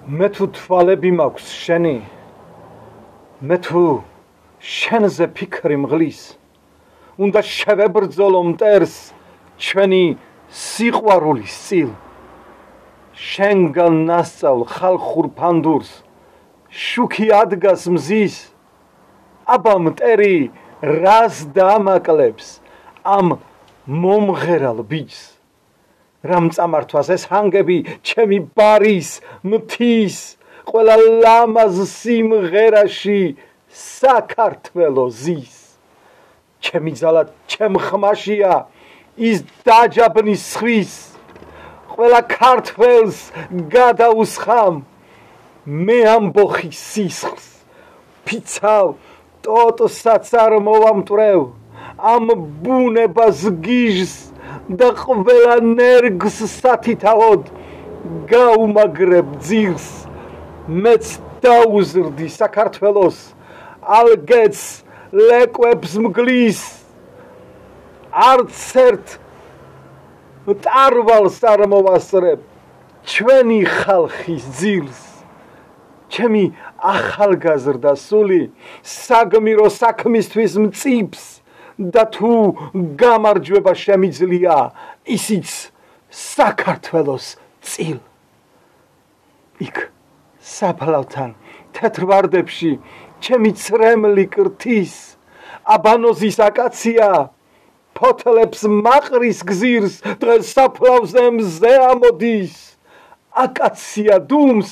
მე თუ თვალები მაქვს შენი, მე თუ შენზე ფიქრი მღლის, უნდა შევებრძოლო მტერს ჩვენი სიყვარულის წილ. შენგან ნასწავლ ხალხურ ფანდურს, შუქი ადგას მზის, აბა მტერი რას დაამაკლებს ამ მომღერალ ბიჭს. რამ წამართვას ეს ჰანგები ჩემი ბარის მთის, ყველა ლამაზ სიმღერაში საქართველო ზის. ჩემი ძალა ჩემ ხმაშია ის დაჯაბნის ხვის, ყველა ქართველს გადაუსხამ მე ამბოხი სისხლს. ფიცავ ტოტსაც არ მოვამტვრევ ამ ბუნებას გიჟს და ყველა ნერგს სათითაოდ გაუმაგრებ ძირს. მეც დაუზრდი საქართველოს ალგეთს ლეკვებს მგლის, არც ერთ მტარვალს არ მოვასწრებ ჩვენი ხალხის ძილს. ჩემი ახალგაზრდა სული საგმირო საქმისთვის მწიფს და თუ გამარჯვება შემიძლია ისიც საქართველოს წილ. იქ საფლავთან თეთრ ვარდებში ჩემი ცრემლი კრთის, აბანოზის აკაცია ფოთლებს მაყრის გზირს, დღეს საფლავზე მზე ამოდის. აკაცია დუმს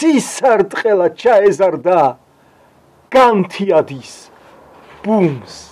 ცისარტყელა ჩაეზარდა განთიადის ბუმს.